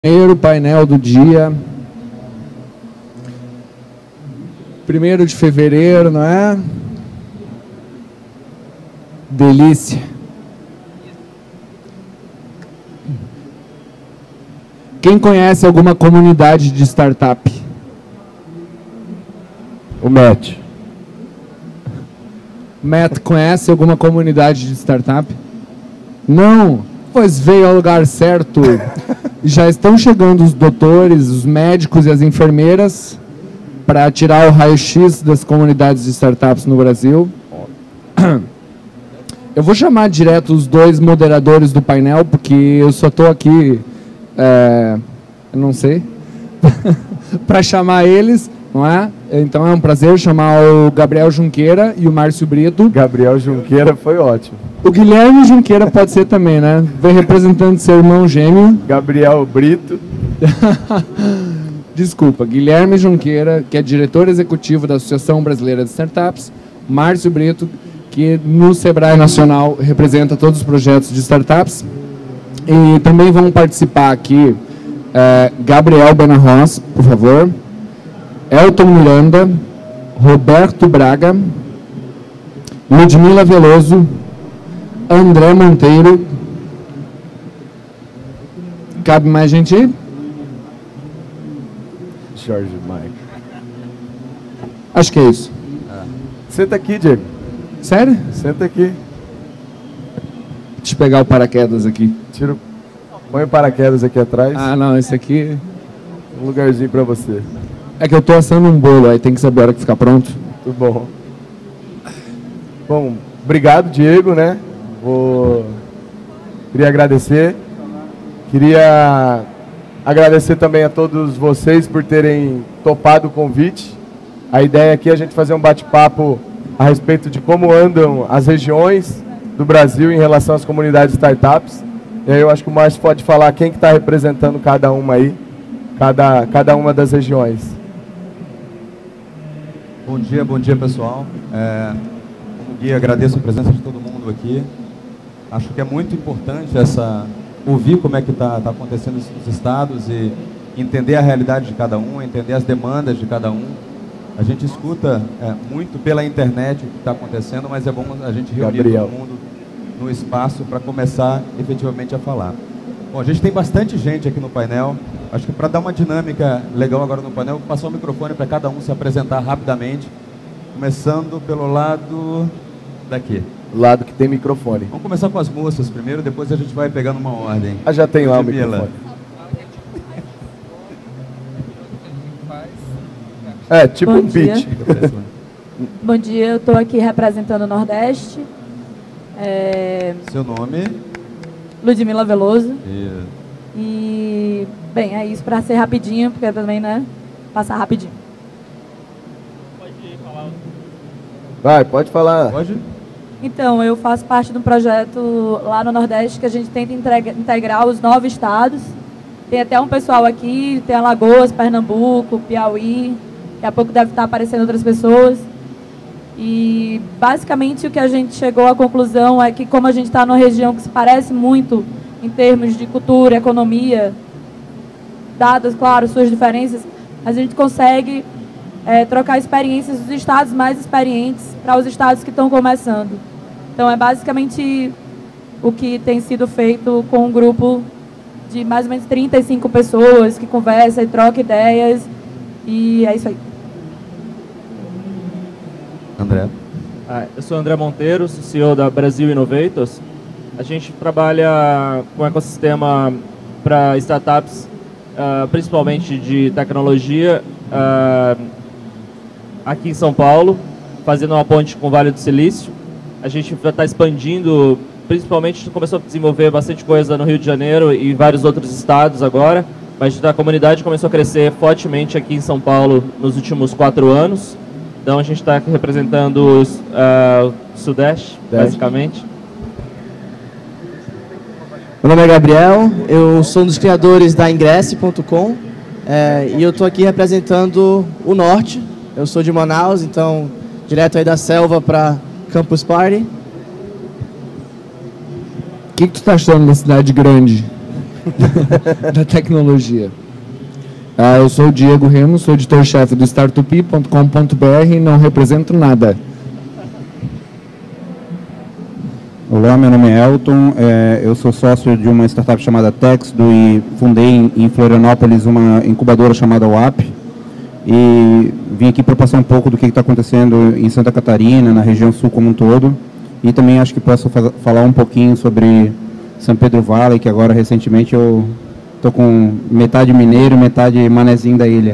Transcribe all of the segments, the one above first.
Primeiro painel do dia, 1º de fevereiro, não é? Delícia. Quem conhece alguma comunidade de startup? O Matt. Matt, conhece alguma comunidade de startup? Não, pois veio ao lugar certo. Já estão chegando os doutores, os médicos e as enfermeiras para tirar o raio-x das comunidades de startups no Brasil. Eu vou chamar direto os dois moderadores do painel, porque eu só estou aqui, eu não sei, para chamar eles, não é? Então é um prazer chamar o Gabriel Junqueira e o Márcio Brito. Gabriel Junqueira foi ótimo. O Guilherme Junqueira pode ser também, né? Vem representando seu irmão gêmeo. Gabriel Brito. Desculpa, Guilherme Junqueira, que é diretor executivo da Associação Brasileira de Startups. Márcio Brito, que no Sebrae Nacional representa todos os projetos de startups. E também vão participar aqui Gabriel Benarros, por favor. Elton Miranda, Roberto Braga, Ludmila Veloso, André Monteiro. Cabe mais gente aí? Jorge Mike. Acho que é isso. Senta aqui, Diego. Sério? Senta aqui. Deixa eu pegar o paraquedas aqui. Põe o paraquedas aqui atrás. Ah, não, esse aqui... Um lugarzinho pra você. É que eu tô assando um bolo, aí tem que saber a hora que ficar pronto. Muito bom. Bom, obrigado, Diego, né? Queria agradecer. Queria agradecer também a todos vocês por terem topado o convite. A ideia aqui é a gente fazer um bate-papo a respeito de como andam as regiões do Brasil em relação às comunidades startups. E aí eu acho que o Márcio pode falar quem que está representando cada uma aí, cada uma das regiões. Bom dia pessoal. Como guia, agradeço a presença de todo mundo aqui. Acho que é muito importante ouvir como é que está acontecendo isso nos estados e entender a realidade de cada um, entender as demandas de cada um. A gente escuta muito pela internet o que está acontecendo, mas é bom a gente reunir todo mundo no espaço para começar efetivamente a falar. Bom, a gente tem bastante gente aqui no painel. Acho que para dar uma dinâmica legal agora no painel, vou passar o microfone para cada um se apresentar rapidamente, começando pelo lado daqui. Lado que tem microfone. Vamos começar com as moças primeiro, depois a gente vai pegando uma ordem. Ah, já tem lá o microfone. Tipo um pitch. Bom dia, eu estou aqui representando o Nordeste. Seu nome? Ludmila Veloso. E, bem, é isso, para ser rapidinho, porque também, né, passar rapidinho. Vai, pode falar. Pode? Então, eu faço parte de um projeto lá no Nordeste que a gente tenta integrar os 9 estados. Tem até um pessoal aqui, tem Alagoas, Pernambuco, Piauí. Daqui a pouco deve estar aparecendo outras pessoas. E, basicamente, o que a gente chegou à conclusão é que, como a gente está numa região que se parece muito em termos de cultura, economia, dadas, claro, suas diferenças, a gente consegue trocar experiências dos estados mais experientes para os estados que estão começando. Então, é basicamente o que tem sido feito com um grupo de mais ou menos 35 pessoas que conversa e troca ideias, e é isso aí. André. Eu sou André Monteiro, sou CEO da Brasil Innovators. A gente trabalha com ecossistema para startups, principalmente de tecnologia, aqui em São Paulo, fazendo uma ponte com o Vale do Silício. A gente está expandindo, principalmente a gente começou a desenvolver bastante coisa no Rio de Janeiro e vários outros estados agora, mas a comunidade começou a crescer fortemente aqui em São Paulo nos últimos 4 anos. Então a gente está representando o Sudeste, basicamente. Meu nome é Gabriel, eu sou um dos criadores da Ingresse.com e eu estou aqui representando o Norte. Eu sou de Manaus, então direto aí da selva para Campus Party. O que tu está achando da cidade grande? da tecnologia. Eu sou o Diego Remos, sou editor-chefe do startupi.com.br e não represento nada. Olá, meu nome é Elton, eu sou sócio de uma startup chamada Texdo e fundei em Florianópolis uma incubadora chamada WAP e vim aqui para passar um pouco do que está acontecendo em Santa Catarina, na região sul como um todo, e também acho que posso falar um pouquinho sobre São Pedro Valley, que agora recentemente eu estou com metade mineiro, metade manezinho da ilha.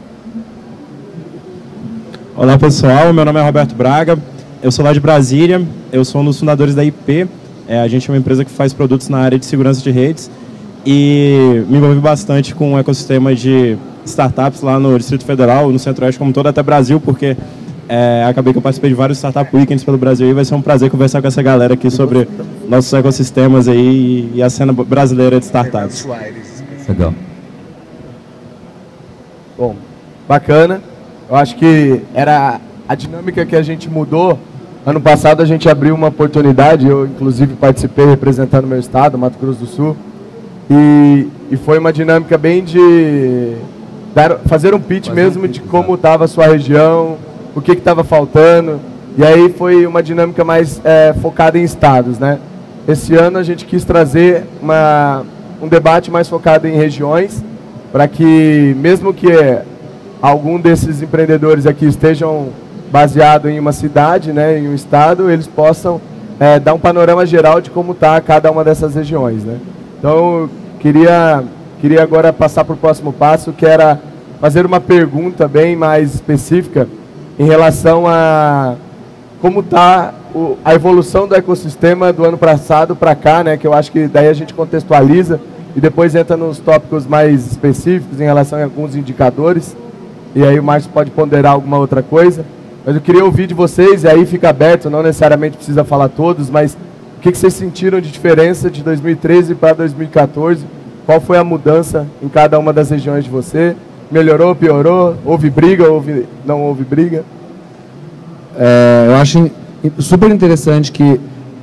Olá pessoal, meu nome é Roberto Braga. Eu sou lá de Brasília, eu sou um dos fundadores da IP, a gente é uma empresa que faz produtos na área de segurança de redes e me envolvi bastante com o ecossistema de startups lá no Distrito Federal, no Centro-Oeste como todo, até Brasil, porque acabei que eu participei de vários Startup Weekends pelo Brasil e vai ser um prazer conversar com essa galera aqui sobre nossos ecossistemas aí e a cena brasileira de startups. Legal. Bom, bacana. Eu acho que era a dinâmica que a gente mudou. Ano passado a gente abriu uma oportunidade, eu inclusive participei representando meu estado, Mato Grosso do Sul, e foi uma dinâmica bem de fazer um pitch mesmo de como estava a sua região, o que estava faltando, e aí foi uma dinâmica mais focada em estados, né? Esse ano a gente quis trazer um debate mais focado em regiões, para que mesmo que algum desses empreendedores aqui estejam baseado em uma cidade, né, em um estado, eles possam dar um panorama geral de como está cada uma dessas regiões, né? Então, queria agora passar para o próximo passo, que era fazer uma pergunta bem mais específica em relação a como está a evolução do ecossistema do ano passado para cá, né, que eu acho que daí a gente contextualiza e depois entra nos tópicos mais específicos em relação a alguns indicadores, e aí o Márcio pode ponderar alguma outra coisa. Mas eu queria ouvir de vocês, e aí fica aberto, não necessariamente precisa falar todos, mas o que vocês sentiram de diferença de 2013 para 2014? Qual foi a mudança em cada uma das regiões de você? Melhorou, piorou? Houve briga, não houve briga? Eu acho super interessante que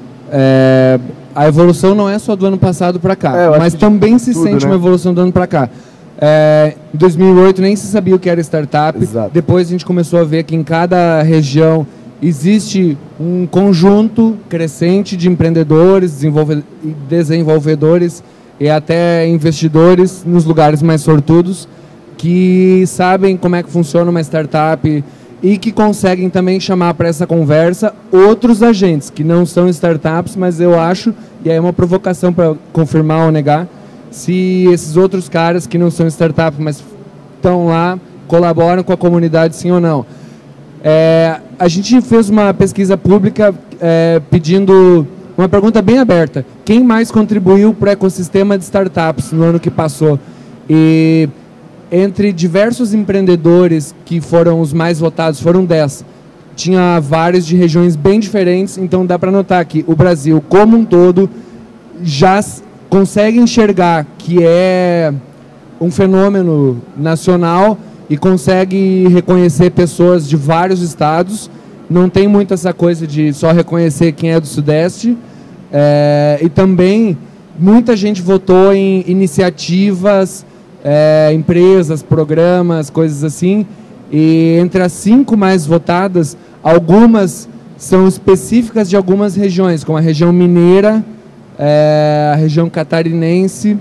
a evolução não é só do ano passado para cá, mas também se sente, né, uma evolução do ano para cá. Em 2008 nem se sabia o que era startup. Exato. Depois a gente começou a ver que em cada região existe um conjunto crescente de empreendedores, desenvolvedores e até investidores nos lugares mais sortudos que sabem como é que funciona uma startup e que conseguem também chamar para essa conversa outros agentes que não são startups, mas eu acho, e aí é uma provocação para confirmar ou negar, se esses outros caras que não são startup, mas estão lá, colaboram com a comunidade, sim ou não. A gente fez uma pesquisa pública pedindo uma pergunta bem aberta. Quem mais contribuiu para o ecossistema de startups no ano que passou? E entre diversos empreendedores que foram os mais votados, foram 10. Tinha vários de regiões bem diferentes, então dá para notar que o Brasil, como um todo, já consegue enxergar que é um fenômeno nacional e consegue reconhecer pessoas de vários estados. Não tem muito essa coisa de só reconhecer quem é do Sudeste. E também muita gente votou em iniciativas, empresas, programas, coisas assim. E entre as 5 mais votadas, algumas são específicas de algumas regiões, como a região mineira, a região catarinense.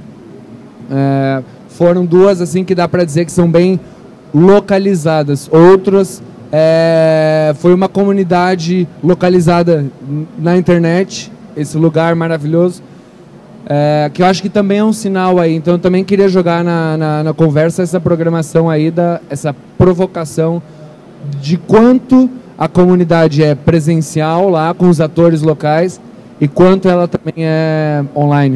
Foram 2 assim que dá para dizer que são bem localizadas. Outras foi uma comunidade localizada na internet, esse lugar maravilhoso, que eu acho que também é um sinal aí. Então eu também queria jogar na conversa essa programação aí, essa provocação de quanto a comunidade é presencial lá com os atores locais e quanto ela também é online.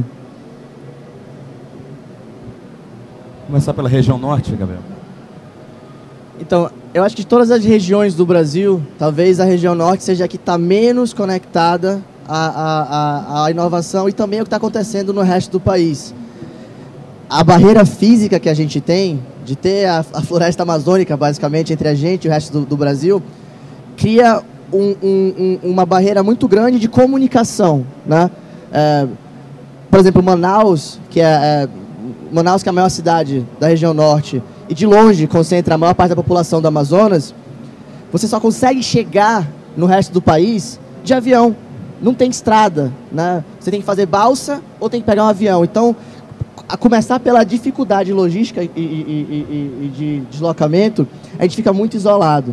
Começar pela região norte, Gabriel. Então, eu acho que de todas as regiões do Brasil, talvez a região norte seja a que está menos conectada à inovação e também ao que está acontecendo no resto do país. A barreira física que a gente tem, de ter a floresta amazônica, basicamente, entre a gente e o resto do Brasil, cria uma barreira muito grande de comunicação, né? por exemplo, Manaus, que é a maior cidade da região norte, e de longe concentra a maior parte da população do Amazonas, você só consegue chegar no resto do país de avião. Não tem estrada, né? Você tem que fazer balsa ou tem que pegar um avião. Então, a começar pela dificuldade logística e de deslocamento, a gente fica muito isolado.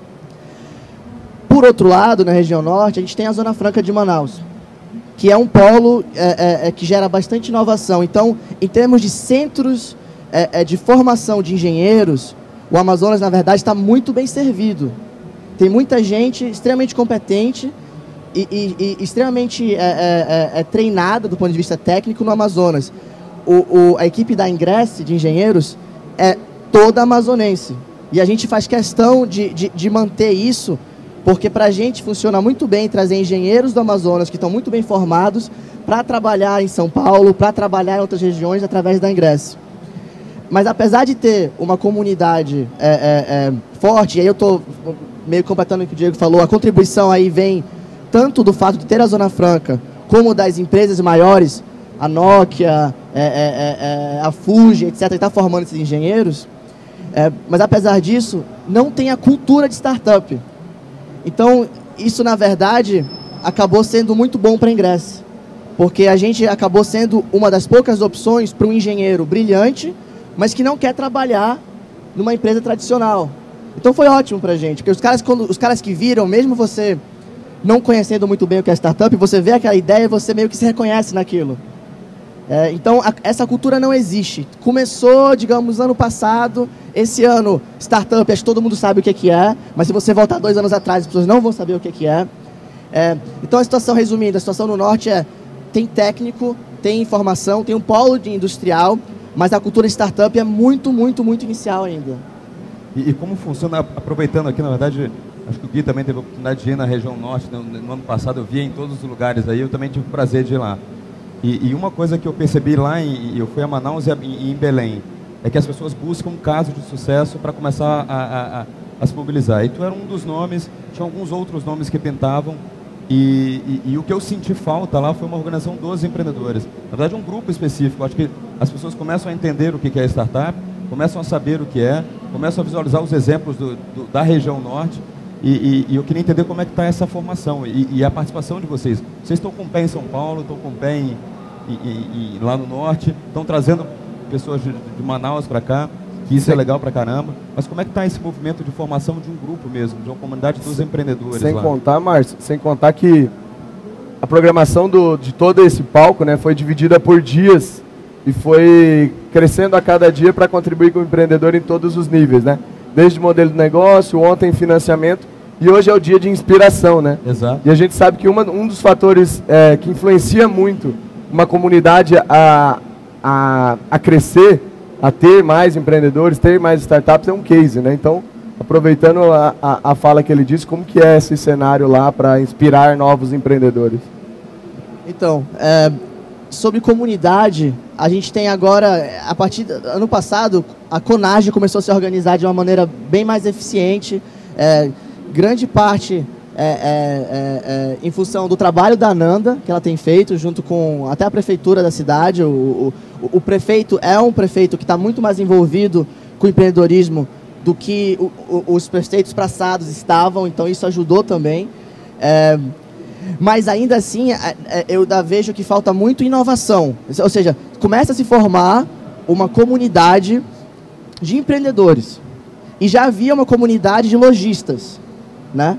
Por outro lado, na região norte, a gente tem a Zona Franca de Manaus, que é um polo que gera bastante inovação. Então, em termos de centros de formação de engenheiros, o Amazonas, na verdade, está muito bem servido. Tem muita gente extremamente competente e extremamente treinada do ponto de vista técnico no Amazonas. A equipe da Ingress de engenheiros é toda amazonense. E a gente faz questão de manter isso, porque para a gente funciona muito bem trazer engenheiros do Amazonas que estão muito bem formados para trabalhar em São Paulo, para trabalhar em outras regiões através da Ingress. Mas apesar de ter uma comunidade forte, e aí eu estou meio completando o que o Diego falou, a contribuição aí vem tanto do fato de ter a Zona Franca, como das empresas maiores, a Nokia, a Fuji, etc., que está formando esses engenheiros, mas apesar disso, não tem a cultura de startup. Então, isso, na verdade, acabou sendo muito bom para a Ingress, porque a gente acabou sendo uma das poucas opções para um engenheiro brilhante, mas que não quer trabalhar numa empresa tradicional. Então foi ótimo para a gente, porque os caras que viram, mesmo você não conhecendo muito bem o que é startup, você vê aquela ideia e você meio que se reconhece naquilo. Então, essa cultura não existe. Começou, digamos, ano passado. Esse ano, startup, acho que todo mundo sabe o que é, mas se você voltar 2 anos atrás, as pessoas não vão saber o que é. Então, a situação, resumindo, a situação no Norte tem técnico, tem informação, tem um polo de industrial, mas a cultura startup é muito, muito, muito inicial ainda. E como funciona, aproveitando aqui, na verdade, acho que o Gui também teve a oportunidade de ir na região Norte, no ano passado eu via em todos os lugares aí, eu também tive o prazer de ir lá. E uma coisa que eu percebi lá, eu fui a Manaus e em Belém, é que as pessoas buscam um caso de sucesso para começar a se mobilizar. E tu era um dos nomes, tinha alguns outros nomes que pintavam, e o que eu senti falta lá foi uma organização dos empreendedores. Na verdade, um grupo específico. Acho que as pessoas começam a entender o que é startup, começam a saber o que é, começam a visualizar os exemplos da região Norte, e eu queria entender como é que está essa formação e a participação de vocês. Vocês estão com o pé em São Paulo, estão com o pé lá no Norte, estão trazendo pessoas de Manaus para cá, que isso é legal pra caramba. Mas como é que está esse movimento de formação de um grupo mesmo, de uma comunidade dos empreendedores sem lá? Contar, Márcio, sem contar que a programação de todo esse palco, né, foi dividida por dias e foi crescendo a cada dia para contribuir com o empreendedor em todos os níveis, né? Desde modelo de negócio, ontem financiamento, e hoje é o dia de inspiração, né? Exato. E a gente sabe que um dos fatores que influencia muito uma comunidade a crescer, a ter mais empreendedores, ter mais startups, é um case, né? Então, aproveitando a fala que ele disse, como que é esse cenário lá para inspirar novos empreendedores? Então, sobre comunidade, a gente tem agora, a partir do ano passado, a Conage começou a se organizar de uma maneira bem mais eficiente, grande parte em função do trabalho da Nanda, que ela tem feito, junto com até a prefeitura da cidade. O prefeito é um prefeito que está muito mais envolvido com o empreendedorismo do que os prefeitos passados estavam, então isso ajudou também. Mas ainda assim, eu vejo que falta muito inovação. Ou seja, começa a se formar uma comunidade de empreendedores. E já havia uma comunidade de lojistas, né?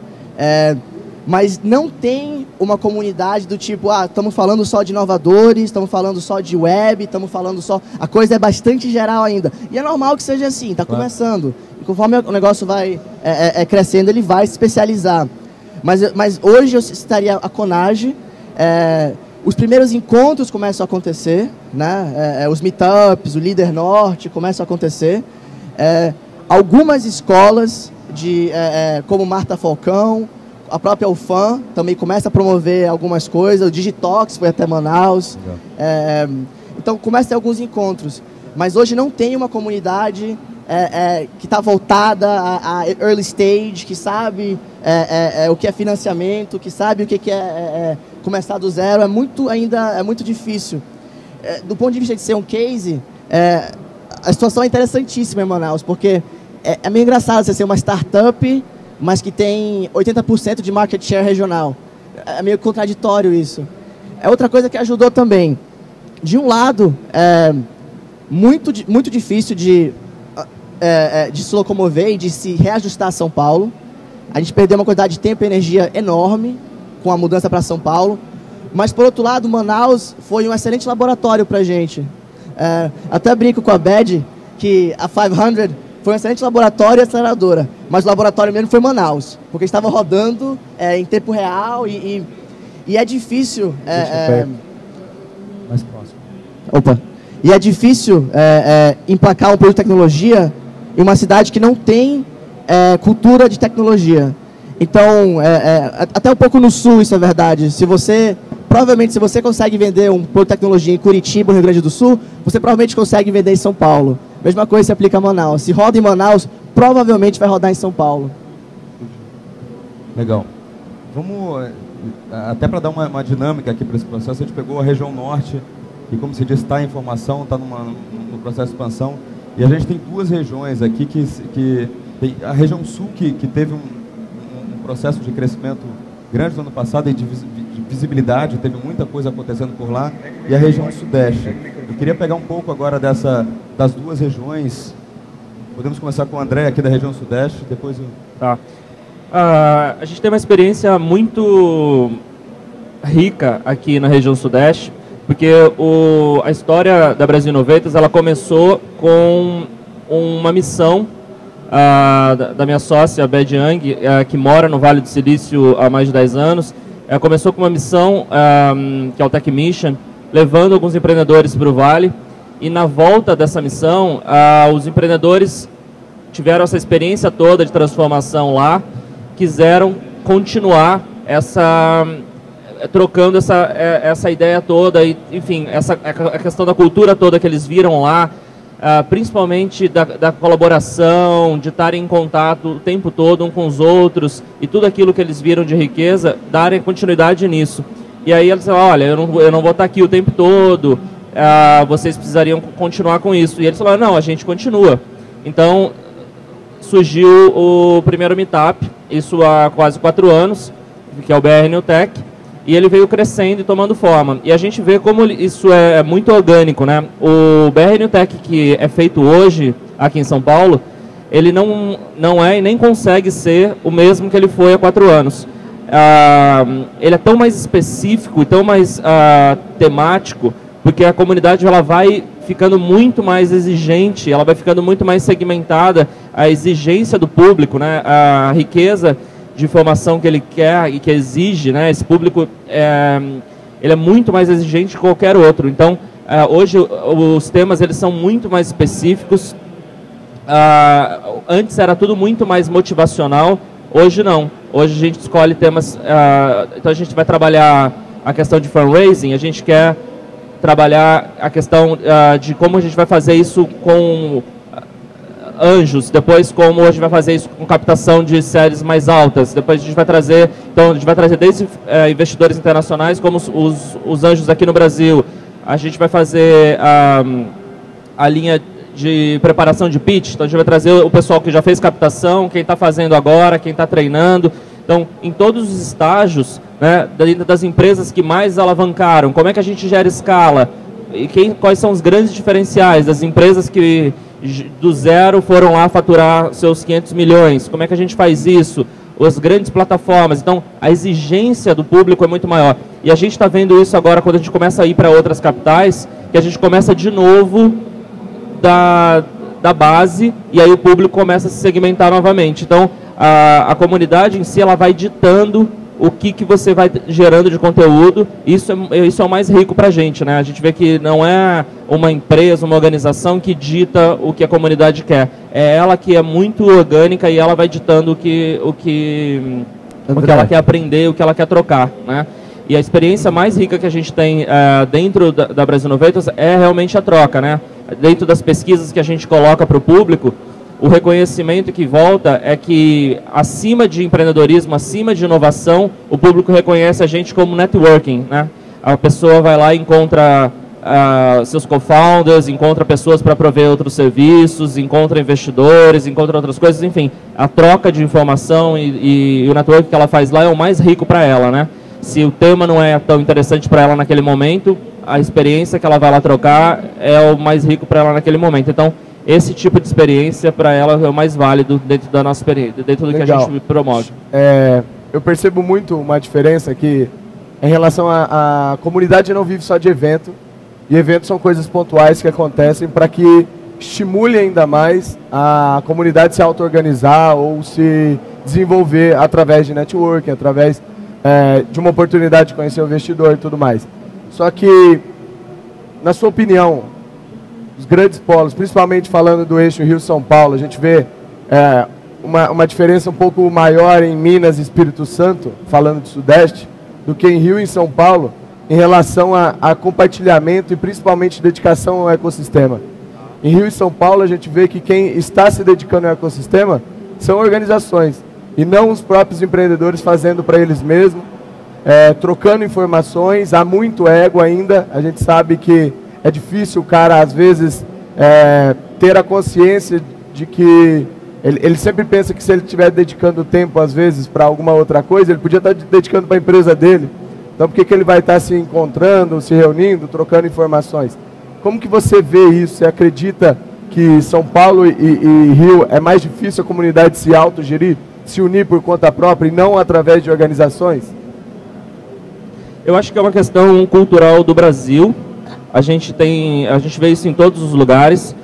Mas não tem uma comunidade do tipo, estamos falando só de inovadores, estamos falando só de web, estamos falando só... A coisa é bastante geral ainda. E é normal que seja assim, está começando. E conforme o negócio vai crescendo, ele vai se especializar. Mas hoje eu citaria a Conage. Os primeiros encontros começam a acontecer, né? Os meetups, o Líder Norte começam a acontecer. Algumas escolas, como Marta Falcão, a própria UFAM também começa a promover algumas coisas. O Digitox foi até Manaus. Então começa a ter alguns encontros. Mas hoje não tem uma comunidade que está voltada a early stage, que sabe o que é financiamento, que sabe o que é começar do zero. Ainda é muito difícil. do ponto de vista de ser um case, a situação é interessantíssima em Manaus, porque é meio engraçado você ser uma startup, mas que tem 80% de market share regional. É meio contraditório isso. É outra coisa que ajudou também. De um lado, muito difícil de se locomover e de se reajustar a São Paulo. A gente perdeu uma quantidade de tempo e energia enorme com a mudança para São Paulo. Mas, por outro lado, Manaus foi um excelente laboratório para a gente. Até brinco com a Bad que a 500 foi um excelente laboratório e aceleradora. Mas o laboratório mesmo foi Manaus, porque estava rodando em tempo real e é difícil... Mais próximo. Opa! E é difícil emplacar um produto de tecnologia em uma cidade que não tem cultura de tecnologia. Então, até um pouco no sul isso é verdade. Provavelmente, se você consegue vender um produto de tecnologia em Curitiba, no Rio Grande do Sul, você provavelmente consegue vender em São Paulo. Mesma coisa se aplica a Manaus. Se roda em Manaus, provavelmente vai rodar em São Paulo. Legal. Vamos, até para dar uma dinâmica aqui para esse processo, a gente pegou a região norte, que, como se diz, está em formação, está no processo de expansão. E a gente tem duas regiões aqui, que tem a região sul, que teve um processo de crescimento grande no ano passado e de visibilidade, teve muita coisa acontecendo por lá, e a região sudeste. Eu queria pegar um pouco agora das duas regiões. Podemos começar com o André aqui da região sudeste, depois eu... Tá. A gente tem uma experiência muito rica aqui na região sudeste, porque a história da Brasil 90 ela começou com uma missão da minha sócia, Bad Yang, que mora no Vale do Silício há mais de 10 anos. Começou com uma missão, que é o Tech Mission, levando alguns empreendedores para o Vale. E na volta dessa missão, os empreendedores tiveram essa experiência toda de transformação lá, quiseram continuar trocando essa ideia toda, e, enfim, a questão da cultura toda que eles viram lá, principalmente da colaboração, de estarem em contato o tempo todo um com os outros, e tudo aquilo que eles viram de riqueza, darem continuidade nisso. E aí eles falaram, olha, eu não vou estar aqui o tempo todo, vocês precisariam continuar com isso. E eles falaram, não, a gente continua. Então, surgiu o primeiro meetup, isso há quase 4 anos, que é o BR New Tech, e ele veio crescendo e tomando forma. E a gente vê como isso é muito orgânico, né? O BR New Tech que é feito hoje aqui em São Paulo, ele não é e nem consegue ser o mesmo que ele foi há 4 anos. Ele é tão mais específico e tão mais temático, porque a comunidade ela vai ficando muito mais exigente, ela vai ficando muito mais segmentada, a exigência do público, né? A riqueza de informação que ele quer e que exige, né? Esse público ele é muito mais exigente que qualquer outro. Então, hoje os temas eles são muito mais específicos. Antes era tudo muito mais motivacional, hoje não. Hoje a gente escolhe temas. Então a gente vai trabalhar a questão de fundraising, a gente quer trabalhar a questão de como a gente vai fazer isso com anjos, depois como a gente vai fazer isso com captação de séries mais altas, depois a gente vai trazer, então a gente vai trazer desde investidores internacionais como os anjos aqui no Brasil, a gente vai fazer a linha de preparação de pitch, então a gente vai trazer o pessoal que já fez captação, quem está fazendo agora, quem está treinando, então em todos os estágios, né, dentro das empresas que mais alavancaram, como é que a gente gera escala, e quais são os grandes diferenciais das empresas que do zero foram lá faturar seus 500 milhões, como é que a gente faz isso, as grandes plataformas, então a exigência do público é muito maior, e a gente está vendo isso agora quando a gente começa a ir para outras capitais, que a gente começa de novo da base, e aí o público começa a se segmentar novamente, então a comunidade em si ela vai ditando o que você vai gerando de conteúdo, isso é o mais rico para a gente, né? A gente vê que não é uma empresa, uma organização que dita o que a comunidade quer, é ela que é muito orgânica e ela vai ditando o que ela quer aprender, o que ela quer trocar, né? E a experiência mais rica que a gente tem dentro da Brasil 90 é realmente a troca, né? Dentro das pesquisas que a gente coloca para o público, o reconhecimento que volta é que acima de empreendedorismo, acima de inovação, o público reconhece a gente como networking, né? A pessoa vai lá e encontra seus co-founders, encontra pessoas para prover outros serviços, encontra investidores, encontra outras coisas, enfim, a troca de informação e o network que ela faz lá é o mais rico para ela, né? Se o tema não é tão interessante para ela naquele momento, a experiência que ela vai lá trocar é o mais rico para ela naquele momento. Então, esse tipo de experiência para ela é o mais válido dentro da nossa experiência, dentro do que a gente promove. Eu percebo muito uma diferença aqui em relação à comunidade não vive só de evento, e eventos são coisas pontuais que acontecem para que estimule ainda mais a comunidade se auto-organizar ou se desenvolver através de networking, através de uma oportunidade de conhecer o investidor e tudo mais. Só que, na sua opinião, os grandes polos, principalmente falando do eixo Rio-São Paulo, a gente vê uma diferença um pouco maior em Minas e Espírito Santo, falando do Sudeste, do que em Rio e em São Paulo, em relação a compartilhamento e principalmente dedicação ao ecossistema. Em Rio e São Paulo, a gente vê que quem está se dedicando ao ecossistema são organizações, e não os próprios empreendedores fazendo para eles mesmos, trocando informações. Há muito ego ainda, a gente sabe que é difícil o cara, às vezes, ter a consciência de que ele sempre pensa que se ele estiver dedicando tempo, às vezes, para alguma outra coisa, ele podia estar dedicando para a empresa dele. Então, por que ele vai estar se encontrando, se reunindo, trocando informações? Como que você vê isso? Você acredita que São Paulo e Rio é mais difícil a comunidade se autogerir, se unir por conta própria e não através de organizações? Eu acho que é uma questão cultural do Brasil. A gente vê isso em todos os lugares.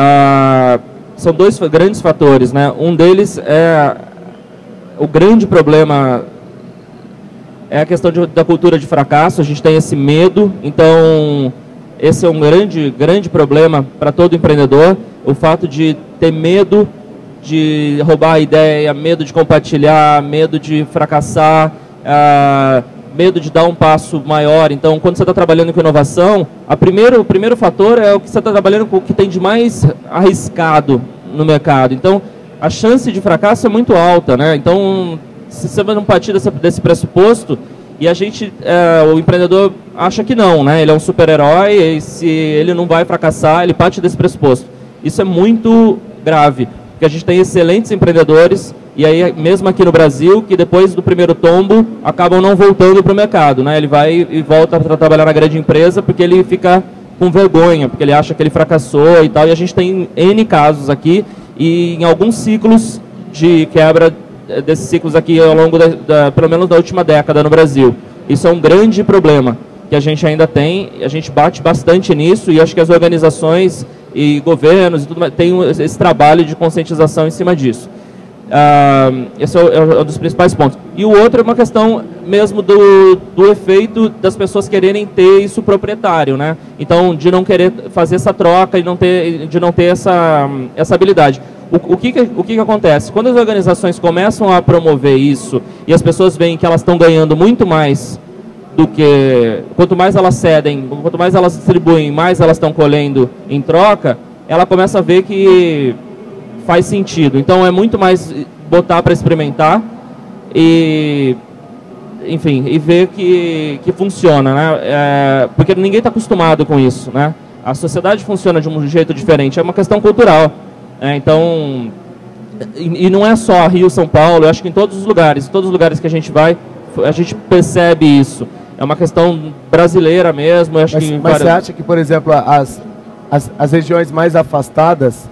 São dois grandes fatores, né? Um deles é o grande problema é a questão da cultura de fracasso. A gente tem esse medo, então esse é um grande problema para todo empreendedor, o fato de ter medo de roubar a ideia, medo de compartilhar, medo de fracassar, medo de dar um passo maior. Então, quando você está trabalhando com inovação, o primeiro fator é o que você está trabalhando com o que tem de mais arriscado no mercado. Então, a chance de fracasso é muito alta, né? Então, se você não partir desse pressuposto, e o empreendedor acha que não, né? Ele é um super-herói, e se ele não vai fracassar, ele parte desse pressuposto. Isso é muito grave, porque a gente tem excelentes empreendedores, e aí mesmo aqui no Brasil, que depois do primeiro tombo, acabam não voltando para o mercado, né? Ele vai e volta para trabalhar na grande empresa, porque ele fica com vergonha, porque ele acha que ele fracassou e tal, e a gente tem N casos aqui, e em alguns ciclos de quebra desses ciclos aqui ao longo pelo menos da última década no Brasil. Isso é um grande problema que a gente ainda tem, a gente bate bastante nisso, e acho que as organizações e governos e tudo mais têm esse trabalho de conscientização em cima disso. Esse é um dos principais pontos. E o outro é uma questão mesmo do efeito das pessoas quererem ter isso proprietário, né? Então, de não querer fazer essa troca e de não ter essa habilidade. O que acontece? Quando as organizações começam a promover isso e as pessoas veem que elas estão ganhando muito mais do que... Quanto mais elas cedem, quanto mais elas distribuem, mais elas estão colhendo em troca, ela começa a ver que faz sentido. Então, é muito mais botar para experimentar e, enfim, e ver que funciona, né? Porque ninguém está acostumado com isso, né? A sociedade funciona de um jeito diferente, é uma questão cultural. Então, e não é só Rio, São Paulo, eu acho que em todos os lugares que a gente vai, a gente percebe isso. É uma questão brasileira mesmo. Eu acho mas você acha que, por exemplo, as regiões mais afastadas,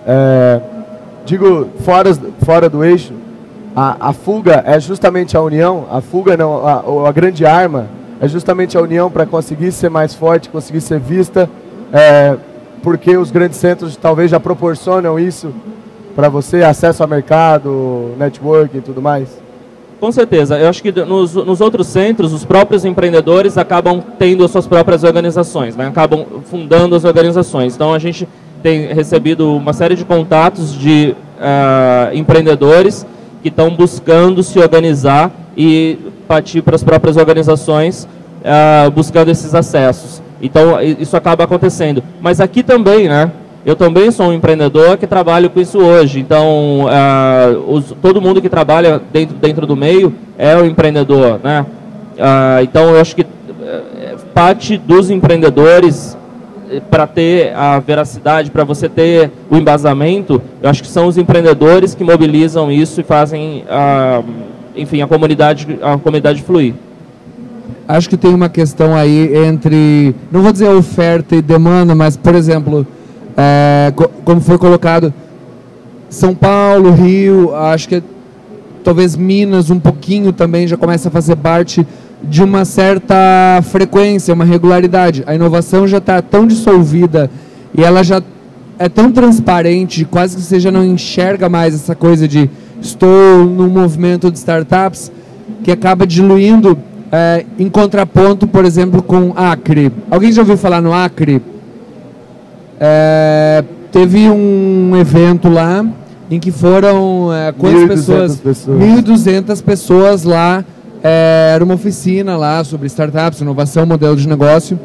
digo, fora do eixo, a fuga é justamente a união, a fuga não, a grande arma é justamente a união para conseguir ser mais forte, conseguir ser vista, porque os grandes centros talvez já proporcionam isso para você, acesso ao mercado, networking e tudo mais? Com certeza. Eu acho que nos outros centros, os próprios empreendedores acabam tendo as suas próprias organizações, né? Acabam fundando as organizações. Então, a gente tem recebido uma série de contatos de empreendedores que estão buscando se organizar e partir para as próprias organizações, buscando esses acessos. Então, isso acaba acontecendo. Mas aqui também, né? Eu também sou um empreendedor que trabalho com isso hoje. Então, todo mundo que trabalha dentro do meio é um empreendedor, né? Então, eu acho que parte dos empreendedores para ter a veracidade, para você ter o embasamento, eu acho que são os empreendedores que mobilizam isso e fazem, enfim, a comunidade fluir. Acho que tem uma questão aí entre, não vou dizer oferta e demanda, mas, por exemplo, como foi colocado, São Paulo, Rio, acho que talvez Minas um pouquinho também já começa a fazer parte de uma certa frequência, uma regularidade. A inovação já está tão dissolvida e ela já é tão transparente, quase que você já não enxerga mais essa coisa de estou num movimento de startups, que acaba diluindo em contraponto, por exemplo, com Acre. Alguém já ouviu falar no Acre? Teve um evento lá em que foram quantas pessoas? 1.200 pessoas lá. Era uma oficina lá sobre startups, inovação, modelo de negócio.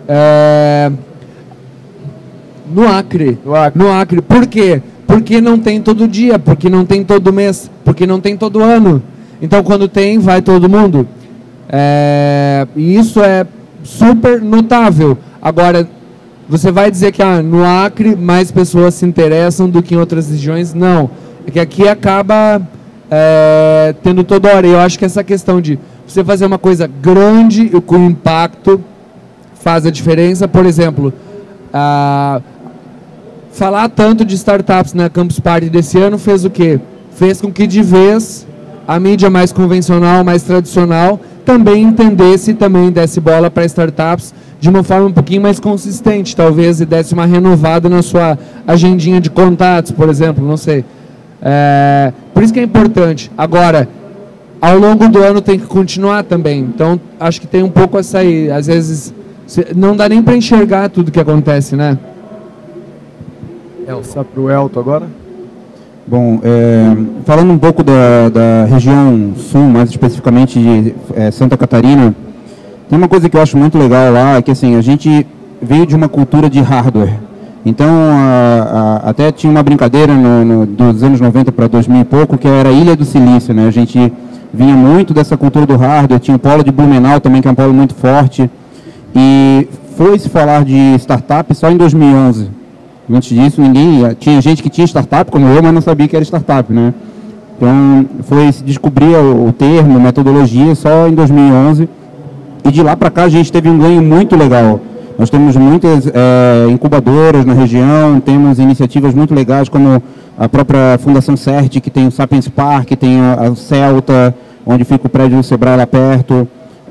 No Acre. No Acre. Por quê? Porque não tem todo dia, porque não tem todo mês, porque não tem todo ano. Então, quando tem, vai todo mundo. E isso é super notável. Agora, você vai dizer que no Acre mais pessoas se interessam do que em outras regiões? Não. É que aqui acaba tendo toda hora. Eu acho que essa questão de você fazer uma coisa grande e com impacto faz a diferença. Por exemplo, falar tanto de startups na Campus Party desse ano fez o quê? Fez com que de vez a mídia mais convencional, mais tradicional, também entendesse e também desse bola para startups de uma forma um pouquinho mais consistente, talvez, e desse uma renovada na sua agendinha de contatos, por exemplo, não sei. Por isso que é importante. Agora, ao longo do ano tem que continuar também. Então, acho que tem um pouco essa aí. Às vezes, não dá nem para enxergar tudo que acontece, né? Elsa, para o Elton agora. Bom, falando um pouco da região sul, mais especificamente de Santa Catarina, tem uma coisa que eu acho muito legal lá, que assim, a gente veio de uma cultura de hardware. Então, até tinha uma brincadeira dos anos 90 para 2000 e pouco, que era a Ilha do Silício, né? A gente vinha muito dessa cultura do hardware, tinha o polo de Blumenau também, que é um polo muito forte, e foi-se falar de startup só em 2011. Antes disso, tinha gente que tinha startup, como eu, mas não sabia que era startup, né? Então, foi se descobrir o termo, metodologia, só em 2011, e de lá para cá a gente teve um ganho muito legal. Nós temos muitas incubadoras na região, temos iniciativas muito legais, como a própria Fundação CERT, que tem o Sapiens Park, que tem a Celta, onde fica o prédio do Sebrae lá perto.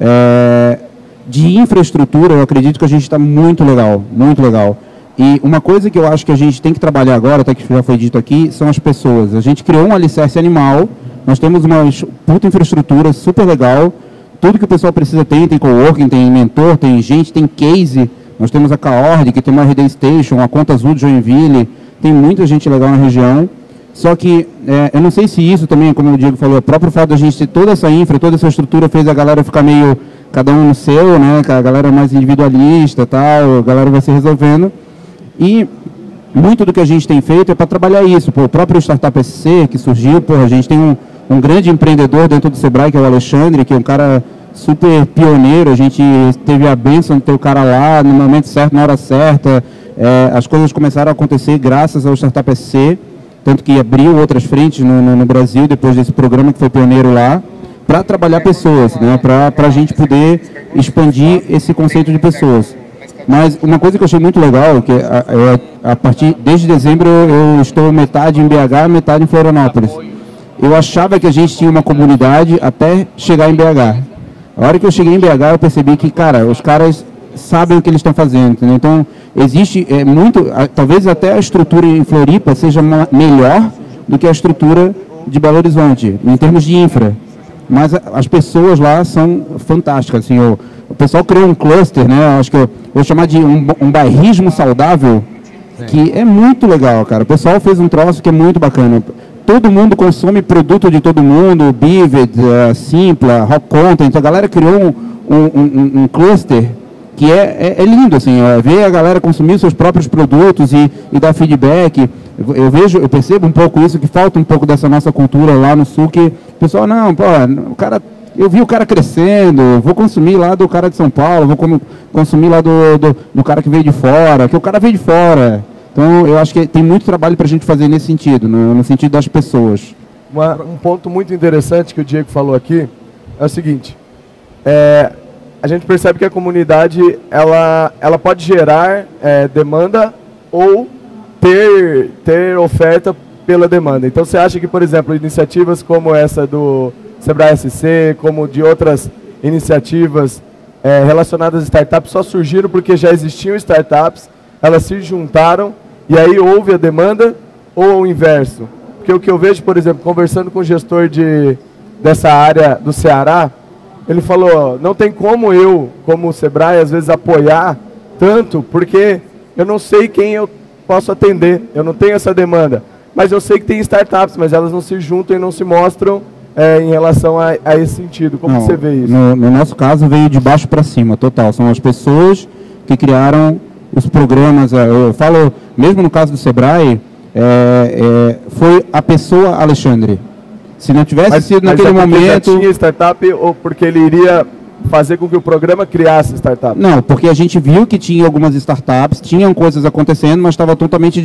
De infraestrutura, eu acredito que a gente está muito legal, muito legal. E uma coisa que eu acho que a gente tem que trabalhar agora, até que já foi dito aqui, são as pessoas. A gente criou um alicerce animal, nós temos uma puta infraestrutura super legal. Tudo que o pessoal precisa tem coworking, tem mentor, tem gente, tem case. Nós temos a Caord, que tem uma RD Station, a Conta Azul de Joinville, tem muita gente legal na região. Só que, eu não sei se isso também, como o Diego falou, o próprio fato da gente ter toda essa infra, toda essa estrutura fez a galera ficar meio, cada um no seu, né? A galera mais individualista e tal, a galera vai se resolvendo. E muito do que a gente tem feito é para trabalhar isso. O próprio Startup SC, que surgiu, a gente tem um grande empreendedor dentro do Sebrae, que é o Alexandre, que é um cara super pioneiro. A gente teve a bênção de ter o cara lá no momento certo, na hora certa. As coisas começaram a acontecer graças ao Startup SC, tanto que abriu outras frentes no Brasil, depois desse programa que foi pioneiro lá, para trabalhar pessoas, né? Para a gente poder expandir esse conceito de pessoas. Mas uma coisa que eu achei muito legal, que desde dezembro eu estou metade em BH, metade em Florianópolis. Eu achava que a gente tinha uma comunidade até chegar em BH. A hora que eu cheguei em BH, eu percebi que, cara, os caras sabem o que eles estão fazendo, entendeu? Então, existe talvez até a estrutura em Floripa seja melhor do que a estrutura de Belo Horizonte, em termos de infra. Mas as pessoas lá são fantásticas, assim, o pessoal criou um cluster, né? Acho que eu vou chamar de um bairrismo saudável, que é muito legal, cara. O pessoal fez um troço que é muito bacana. Todo mundo consome produto de todo mundo, Bivet, Simpla, Rock Content. A galera criou um cluster que é lindo, assim, ver a galera consumir seus próprios produtos e dar feedback. Eu percebo um pouco isso, que falta um pouco dessa nossa cultura lá no Sul, que o pessoal, não, pô, o cara eu vi o cara crescendo, vou consumir lá do cara de São Paulo, vou consumir lá do cara que veio de fora, que o cara veio de fora. Então, eu acho que tem muito trabalho para a gente fazer nesse sentido, no sentido das pessoas. Um ponto muito interessante que o Diego falou aqui é o seguinte, a gente percebe que a comunidade ela pode gerar demanda ou ter oferta pela demanda. Então, você acha que, por exemplo, iniciativas como essa do Sebrae SC, como de outras iniciativas relacionadas a startups, só surgiram porque já existiam startups, elas se juntaram e aí houve a demanda, ou o inverso? Porque o que eu vejo, por exemplo, conversando com o gestor dessa área do Ceará, ele falou, não tem como eu, como o Sebrae, às vezes apoiar tanto, porque eu não sei quem eu posso atender, eu não tenho essa demanda. Mas eu sei que tem startups, mas elas não se juntam e não se mostram em relação a esse sentido. Como você vê isso? No nosso caso, veio de baixo para cima, total. São as pessoas que criaram os programas. Eu falo, mesmo no caso do Sebrae, foi a pessoa Alexandre. Se não tivesse sido naquele momento... já tinha startup ou porque ele iria fazer com que o programa criasse startup? Não, porque a gente viu que tinha algumas startups, tinham coisas acontecendo, mas estava totalmente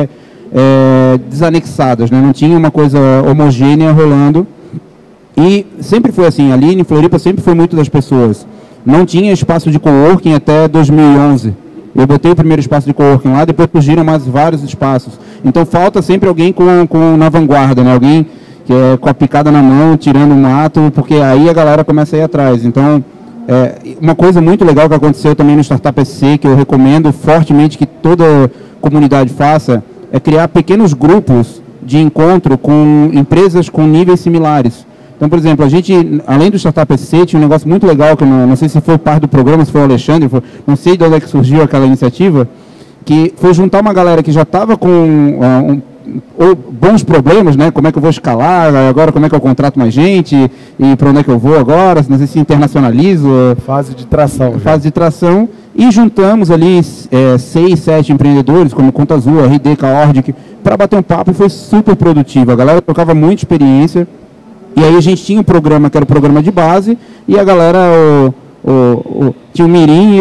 desanexadas, né? Não tinha uma coisa homogênea rolando. E sempre foi assim, ali em Floripa sempre foi muito das pessoas. Não tinha espaço de coworking até 2011. Eu botei o primeiro espaço de coworking lá, depois surgiram mais vários espaços. Então falta sempre alguém na vanguarda, né? Alguém que é com a picada na mão, tirando o mato, porque aí a galera começa a ir atrás. Então, uma coisa muito legal que aconteceu também no Startup SC, que eu recomendo fortemente que toda comunidade faça, é criar pequenos grupos de encontro com empresas com níveis similares. Então, por exemplo, a gente, além do Startup SC, tinha um negócio muito legal, que eu não sei se foi parte do programa, se foi o Alexandre, não sei de onde é que surgiu aquela iniciativa, que foi juntar uma galera que já estava com bons problemas, né? Como é que eu vou escalar, agora como é que eu contrato mais gente, e para onde é que eu vou agora, não sei se internacionalizo. Fase de tração. Fase de tração. E juntamos ali 6, 7 empreendedores, como Conta Azul, RD, Caordic, para bater um papo, e foi super produtivo. A galera trocava muita experiência. E aí a gente tinha um programa que era o programa de base, e a galera, tinha o Mirim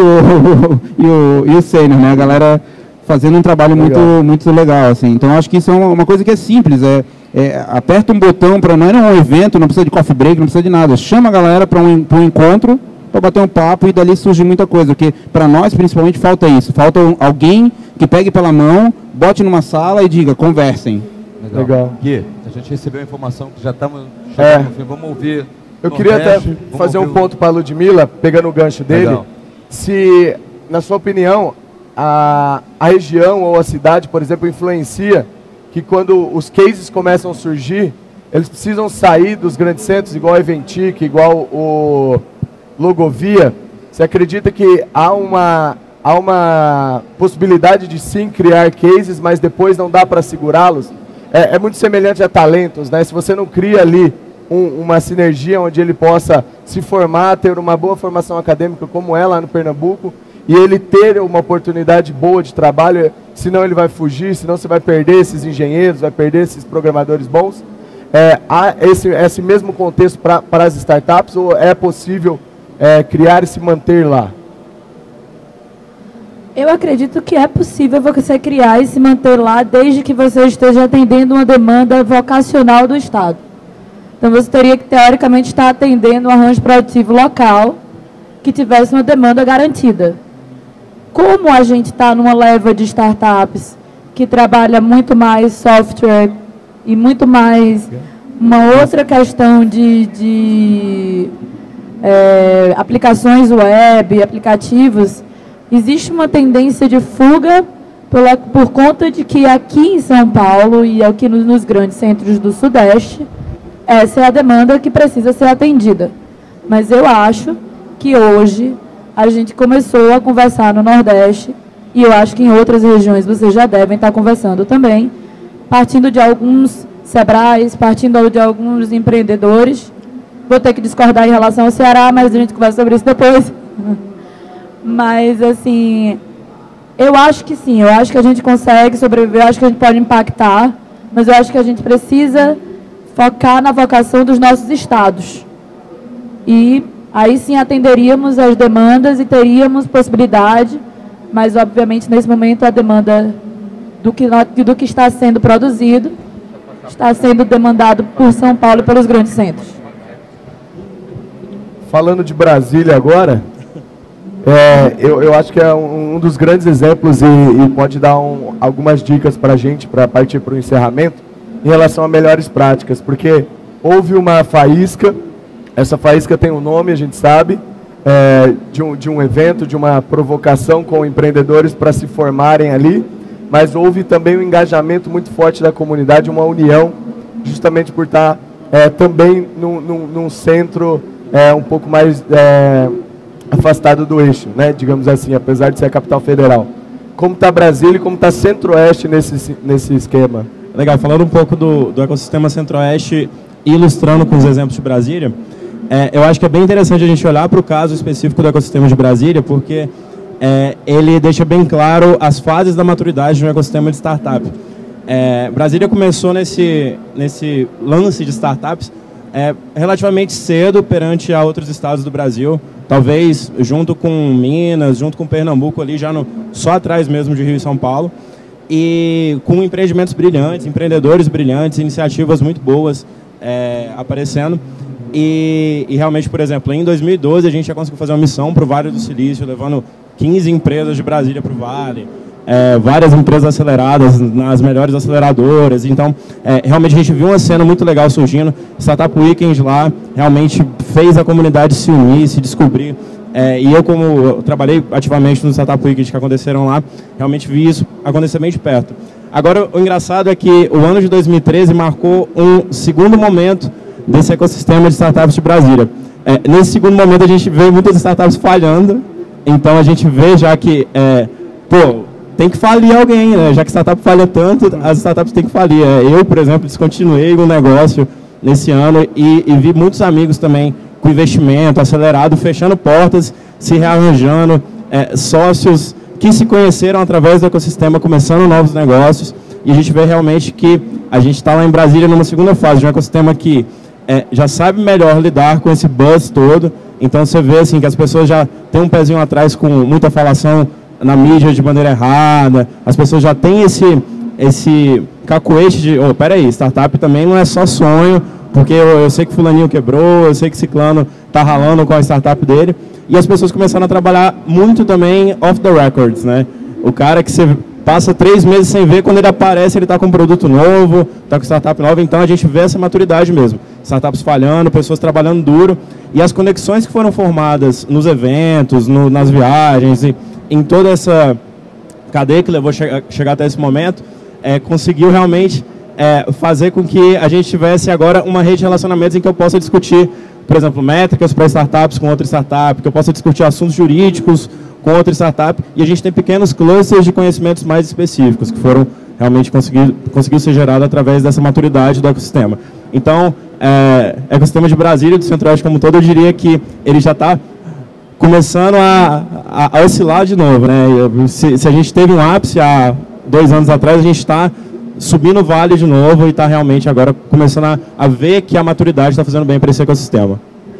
e o Sênior, né? A galera fazendo um trabalho muito legal, assim. Então, acho que isso é uma coisa que é simples, aperta um botão, não é um evento, não precisa de coffee break, não precisa de nada. Chama a galera para um encontro, para bater um papo, e dali surge muita coisa, porque para nós, principalmente, falta isso. Falta alguém que pegue pela mão, bote numa sala e diga, conversem. Legal. Gui, a gente recebeu a informação que já estamos chegando no fim, vamos ouvir. Eu queria até fazer um ponto para a Ludmila, pegando o gancho dele. Legal. Se, na sua opinião, a região ou a cidade, por exemplo, influencia que quando os cases começam a surgir, eles precisam sair dos grandes centros, igual a Eventic, igual o Logovia. Você acredita que há uma possibilidade de sim criar cases, mas depois não dá para segurá-los? É muito semelhante a talentos, né? Se você não cria ali uma sinergia onde ele possa se formar, ter uma boa formação acadêmica como é lá no Pernambuco, e ele ter uma oportunidade boa de trabalho, senão ele vai fugir, senão você vai perder esses engenheiros, vai perder esses programadores bons. Há esse mesmo contexto para as startups, ou é possível criar e se manter lá? Eu acredito que é possível você criar e se manter lá desde que você esteja atendendo uma demanda vocacional do Estado. Então, você teria que, teoricamente, estar atendendo um arranjo produtivo local que tivesse uma demanda garantida. Como a gente está numa leva de startups que trabalha muito mais software e muito mais uma outra questão de aplicações web, aplicativos, existe uma tendência de fuga por conta de que aqui em São Paulo e aqui nos grandes centros do Sudeste, essa é a demanda que precisa ser atendida. Mas eu acho que hoje a gente começou a conversar no Nordeste, e eu acho que em outras regiões vocês já devem estar conversando também, partindo de alguns Sebrais, partindo de alguns empreendedores. Vou ter que discordar em relação ao Ceará, mas a gente conversa sobre isso depois. Mas, assim, eu acho que sim, eu acho que a gente consegue sobreviver, eu acho que a gente pode impactar, mas eu acho que a gente precisa focar na vocação dos nossos estados. e aí sim atenderíamos as demandas e teríamos possibilidade, mas obviamente nesse momento a demanda do que está sendo produzido está sendo demandado por São Paulo e pelos grandes centros. Falando de Brasília agora, eu acho que é um dos grandes exemplos e pode dar algumas dicas para a gente, para partir para o encerramento, em relação a melhores práticas, porque houve uma faísca, essa faísca tem um nome, a gente sabe, de um evento, de uma provocação com empreendedores para se formarem ali, mas houve também um engajamento muito forte da comunidade, uma união, justamente por estar também num centro um pouco mais afastado do eixo, né, digamos assim, apesar de ser a capital federal. Como está Brasília e como está Centro-Oeste nesse esquema? Legal, falando um pouco do ecossistema Centro-Oeste, ilustrando com os exemplos de Brasília, eu acho que é bem interessante a gente olhar para o caso específico do ecossistema de Brasília, porque ele deixa bem claro as fases da maturidade de um ecossistema de startup. Brasília começou nesse lance de startups relativamente cedo perante a outros estados do Brasil, talvez junto com Minas, junto com Pernambuco, ali já só atrás mesmo de Rio e São Paulo, e com empreendimentos brilhantes, empreendedores brilhantes, iniciativas muito boas aparecendo. E realmente, por exemplo, em 2012 a gente já conseguiu fazer uma missão para o Vale do Silício, levando 15 empresas de Brasília para o Vale, várias empresas aceleradas nas melhores aceleradoras. Então, realmente a gente viu uma cena muito legal surgindo. Startup Weekend lá realmente fez a comunidade se unir, se descobrir. E eu trabalhei ativamente no Startup Weekend que aconteceram lá, realmente vi isso acontecer bem de perto. Agora, o engraçado é que o ano de 2013 marcou um segundo momento desse ecossistema de startups de Brasília. Nesse segundo momento a gente vê muitas startups falhando, então a gente vê já que, tem que falir alguém, né? Já que startup falha tanto, as startups têm que falir. Eu, por exemplo, descontinuei um negócio nesse ano e vi muitos amigos também com investimento acelerado, fechando portas, se rearranjando, sócios que se conheceram através do ecossistema, começando novos negócios, e a gente vê realmente que a gente está lá em Brasília numa segunda fase de um ecossistema que já sabe melhor lidar com esse buzz todo. Então você vê assim, que as pessoas já têm um pezinho atrás com muita falação na mídia de maneira errada, as pessoas já têm esse cacuete de, peraí, startup também não é só sonho, porque eu sei que fulaninho quebrou, eu sei que ciclano está ralando com a startup dele, e as pessoas começaram a trabalhar muito também off the records, né? O cara que você passa 3 meses sem ver, quando ele aparece, ele está com um produto novo, está com startup nova, então a gente vê essa maturidade mesmo. Startups falhando, pessoas trabalhando duro, e as conexões que foram formadas nos eventos, nas viagens, e em toda essa cadeia que levou a chegar até esse momento, conseguiu realmente fazer com que a gente tivesse agora uma rede de relacionamentos em que eu possa discutir, por exemplo, métricas para startups com outra startup, que eu possa discutir assuntos jurídicos com outra startup, e a gente tem pequenos clusters de conhecimentos mais específicos, que foram realmente conseguiu ser gerado através dessa maturidade do ecossistema. Então, ecossistema de Brasília, do Centro-Oeste como um todo, eu diria que ele já está começando a oscilar de novo, né? Se a gente teve um ápice há 2 anos atrás, a gente está subindo o vale de novo e está realmente agora começando a ver que a maturidade está fazendo bem para esse ecossistema.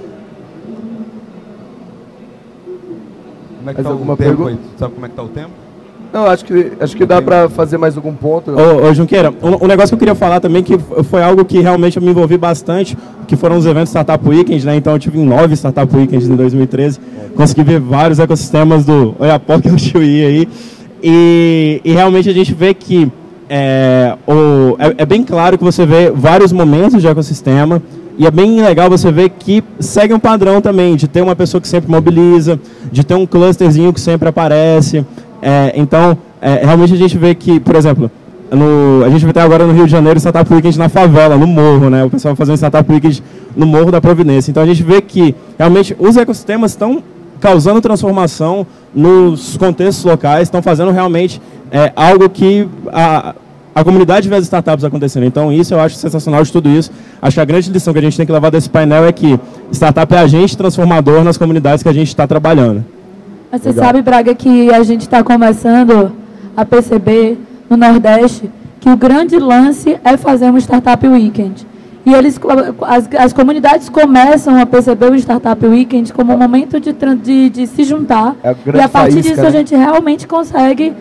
Como é que está o tempo aí? Sabe como é que está o tempo? Não, acho que dá para fazer mais algum ponto. Ô Junqueira, um negócio que eu queria falar também, que foi algo que realmente eu me envolvi bastante, que foram os eventos Startup Weekend, né? Então eu tive 9 Startup Weekends em 2013, consegui ver vários ecossistemas do Oiapoque ao Chuí aí, e realmente a gente vê que é bem claro que você vê vários momentos de ecossistema, e é bem legal você ver que segue um padrão também, de ter uma pessoa que sempre mobiliza, de ter um clusterzinho que sempre aparece. Então, realmente a gente vê que, por exemplo, a gente vai ter agora no Rio de Janeiro Startup Weekend na favela, no morro, né? O pessoal fazendo Startup Weekend no Morro da Providência. Então a gente vê que realmente os ecossistemas estão causando transformação nos contextos locais, estão fazendo realmente algo que a comunidade vê as startups acontecendo. Então isso eu acho sensacional de tudo isso. Acho que a grande lição que a gente tem que levar desse painel é que startup é agente transformador nas comunidades que a gente está trabalhando. Mas você sabe, Braga, que a gente está começando a perceber no Nordeste que o grande lance é fazer um Startup Weekend. E as comunidades começam a perceber o Startup Weekend como um momento de se juntar. E a partir disso a gente realmente consegue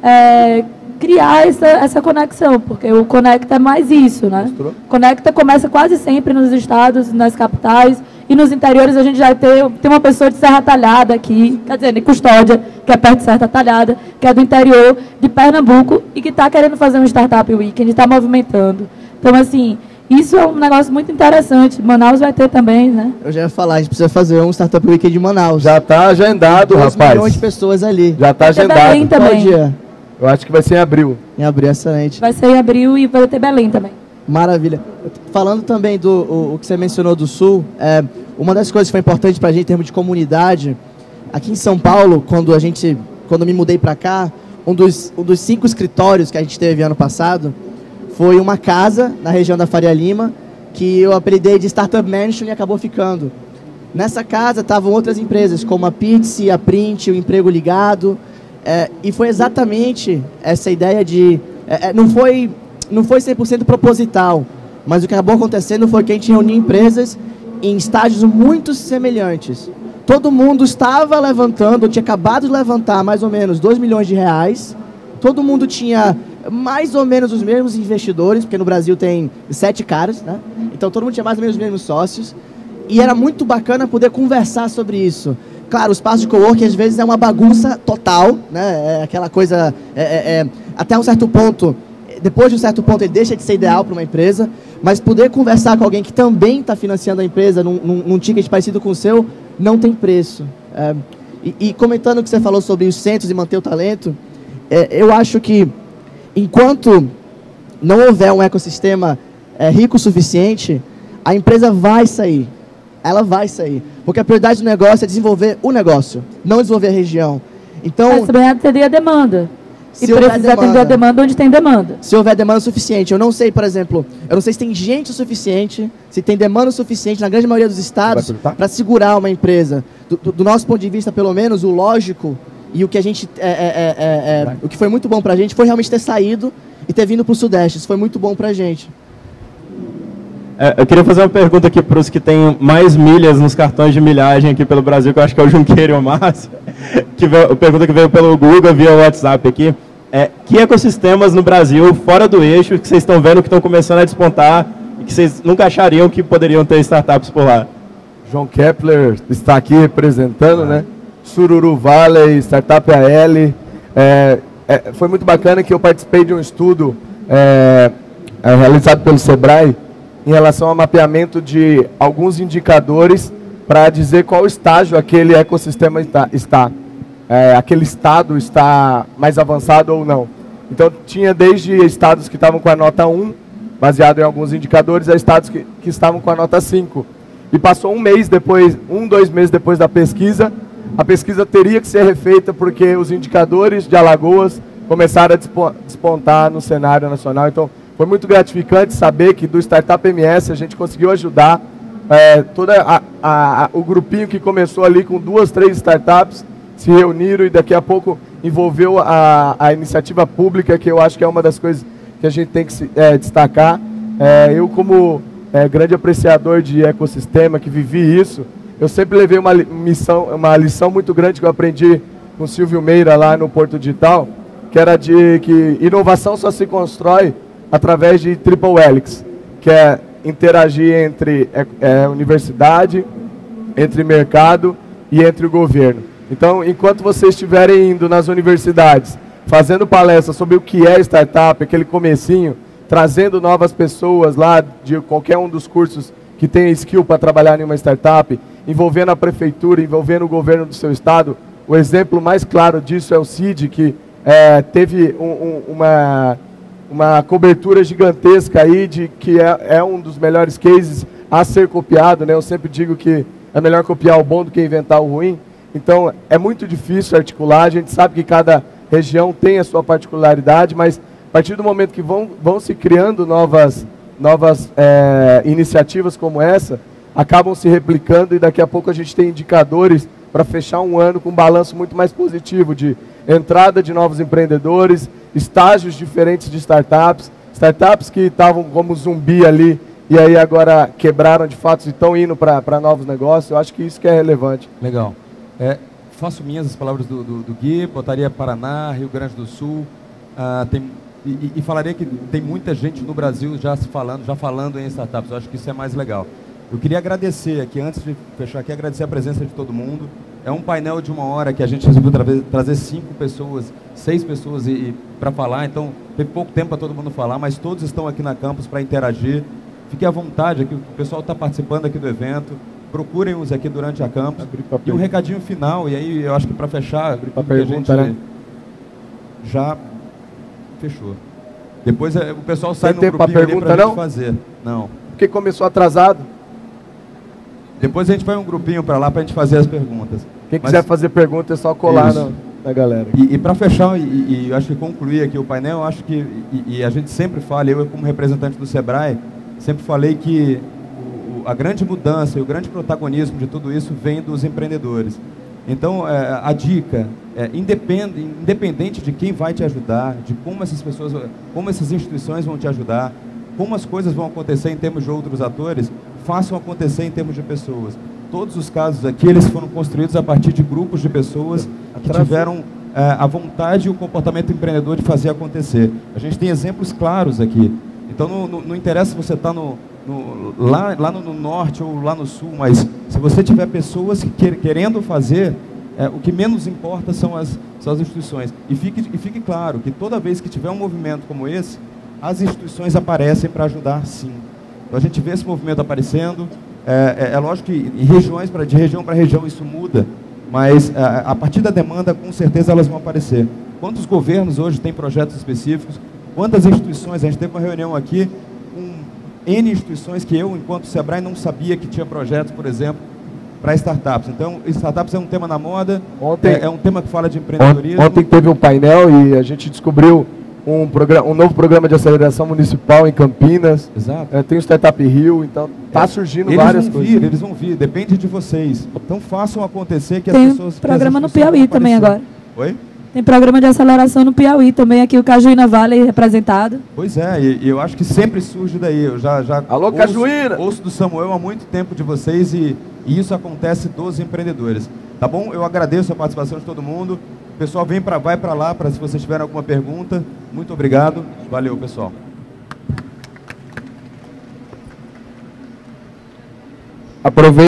criar essa conexão, porque o Conecta é mais isso, né? Conecta começa quase sempre nos estados, nas capitais, e nos interiores a gente já tem uma pessoa de Serra Talhada aqui, quer dizer, de Custódia, que é perto de Serra Talhada, que é do interior de Pernambuco e que está querendo fazer um Startup Weekend, está movimentando. Então, assim, isso é um negócio muito interessante. Manaus vai ter também, né? Eu já ia falar, a gente precisa fazer um Startup Weekend de Manaus. Já está agendado, 2 rapaz. milhões de pessoas ali. Já está agendado. Belém também. Qual dia? Eu acho que vai ser em abril. Em abril, excelente. Vai ser em abril e vai ter Belém também. Maravilha. Falando também do o que você mencionou do Sul, uma das coisas que foi importante para a gente em termos de comunidade, aqui em São Paulo, quando eu me mudei para cá, um dos 5 escritórios que a gente teve ano passado foi uma casa na região da Faria Lima, que eu apelidei de Startup Mansion e acabou ficando. Nessa casa estavam outras empresas, como a Pizzi, a Print, o Emprego Ligado, e foi exatamente essa ideia de... não foi 100% proposital, mas o que acabou acontecendo foi que a gente reuniu empresas em estágios muito semelhantes. Todo mundo estava levantando, tinha acabado de levantar mais ou menos 2 milhões de reais, todo mundo tinha mais ou menos os mesmos investidores, porque no Brasil tem 7 caras, né? Então todo mundo tinha mais ou menos os mesmos sócios, e era muito bacana poder conversar sobre isso. Claro, o espaço de coworking às vezes é uma bagunça total, né? É aquela coisa, até um certo ponto, depois de um certo ponto ele deixa de ser ideal para uma empresa, mas poder conversar com alguém que também está financiando a empresa num ticket parecido com o seu, não tem preço. E comentando o que você falou sobre os centros e manter o talento, eu acho que enquanto não houver um ecossistema rico o suficiente, a empresa vai sair. Ela vai sair. Porque a prioridade do negócio é desenvolver o negócio, não desenvolver a região. Então, mas também atender a demanda. E precisa atender a demanda onde tem demanda. Se houver demanda suficiente. Eu não sei, por exemplo, eu não sei se tem gente o suficiente, se tem demanda o suficiente na grande maioria dos estados para segurar uma empresa. Do nosso ponto de vista, pelo menos, o lógico e o que a gente o que foi muito bom para a gente foi realmente ter saído e ter vindo para o Sudeste. Isso foi muito bom para a gente. Eu queria fazer uma pergunta aqui para os que têm mais milhas nos cartões de milhagem aqui pelo Brasil, que eu acho que é o Junqueira e o Márcio. Pergunta que veio pelo Google via WhatsApp aqui. Que ecossistemas no Brasil, fora do eixo, que vocês estão vendo que estão começando a despontar e que vocês nunca achariam que poderiam ter startups por lá? João Kepler está aqui representando, né? Sururu Valley, Startup AL. Foi muito bacana que eu participei de um estudo realizado pelo Sebrae em relação ao mapeamento de alguns indicadores para dizer qual estágio aquele ecossistema está. Aquele estado está mais avançado ou não. Então, tinha desde estados que estavam com a nota 1, baseado em alguns indicadores, a estados que estavam com a nota 5. E passou 2 meses depois da pesquisa, a pesquisa teria que ser refeita porque os indicadores de Alagoas começaram a despontar no cenário nacional. Então, foi muito gratificante saber que do Startup MS a gente conseguiu ajudar todo o grupinho que começou ali com 2, 3 startups, se reuniram e daqui a pouco envolveu a iniciativa pública, que eu acho que é uma das coisas que a gente tem que destacar. Eu, como grande apreciador de ecossistema, que vivi isso, eu sempre levei uma lição muito grande que eu aprendi com o Silvio Meira lá no Porto Digital, que era de que inovação só se constrói através de Triple Helix, que é interagir entre universidade, entre mercado e entre o governo. Então, enquanto vocês estiverem indo nas universidades, fazendo palestras sobre o que é startup, aquele comecinho, trazendo novas pessoas lá de qualquer um dos cursos que tem skill para trabalhar em uma startup, envolvendo a prefeitura, envolvendo o governo do seu estado, o exemplo mais claro disso é o CID, que teve uma cobertura gigantesca aí, que é um dos melhores cases a ser copiado, né? Eu sempre digo que é melhor copiar o bom do que inventar o ruim. Então, é muito difícil articular, a gente sabe que cada região tem a sua particularidade, mas a partir do momento que vão se criando novas iniciativas como essa, acabam se replicando e daqui a pouco a gente tem indicadores para fechar um ano com um balanço muito mais positivo de entrada de novos empreendedores, estágios diferentes de startups que estavam como zumbi ali e aí agora quebraram de fato e estão indo para novos negócios. Eu acho que isso que é relevante. Legal. Faço minhas as palavras do Gui, botaria Paraná, Rio Grande do Sul, e falaria que tem muita gente no Brasil já falando em startups. Eu acho que isso é mais legal. Eu queria agradecer aqui, antes de fechar aqui, agradecer a presença de todo mundo. É um painel de 1 hora que a gente resolveu trazer 5 pessoas, 6 pessoas para falar, então teve pouco tempo para todo mundo falar, mas todos estão aqui na campus para interagir. Fique à vontade aqui, o pessoal está participando aqui do evento, procurem-os aqui durante a campus. E um recadinho final, e aí eu acho que para fechar, a pergunta, né? Já fechou. Depois o pessoal sai no grupinho para a gente fazer. Não. Porque começou atrasado. Depois a gente vai um grupinho para lá para a gente fazer as perguntas. Quem quiser fazer pergunta é só colar na galera. E para fechar, eu acho que concluir aqui o painel, eu acho que, e a gente sempre fala, eu como representante do Sebrae, sempre falei que a grande mudança e o grande protagonismo de tudo isso vem dos empreendedores. Então, a dica, independente de quem vai te ajudar, de como essas pessoas, como essas instituições vão te ajudar, como as coisas vão acontecer em termos de outros atores, façam acontecer em termos de pessoas. Todos os casos aqui, eles foram construídos a partir de grupos de pessoas que tiveram a vontade e o comportamento empreendedor de fazer acontecer. A gente tem exemplos claros aqui. Então, não interessa se você está lá no norte ou lá no sul, mas se você tiver pessoas querendo fazer, o que menos importa são as instituições. E fique claro que toda vez que tiver um movimento como esse, as instituições aparecem para ajudar, sim. Então, a gente vê esse movimento aparecendo. É lógico que de região para região isso muda, mas a partir da demanda, com certeza, elas vão aparecer. Quantos governos hoje têm projetos específicos? Quantas instituições? A gente teve uma reunião aqui com N instituições que eu, enquanto Sebrae, não sabia que tinha projetos, por exemplo, para startups. Então, startups é um tema na moda, é um tema que fala de empreendedorismo. Ontem teve um painel e a gente descobriu um novo programa de aceleração municipal em Campinas. Exato. Tem o Startup Rio, então está surgindo várias coisas. Eles vão vir, depende de vocês. Então façam acontecer que tem as pessoas... Tem programa no Piauí também agora. Oi? Tem programa de aceleração no Piauí também, aqui o Cajuína Vale representado. Pois é, e eu acho que sempre surge daí. Eu já Alô, Cajuína! Ouço do Samuel há muito tempo de vocês e isso acontece dos empreendedores. Tá bom? Eu agradeço a participação de todo mundo. O pessoal vai para lá, se vocês tiverem alguma pergunta. Muito obrigado. Valeu, pessoal. Aproveite.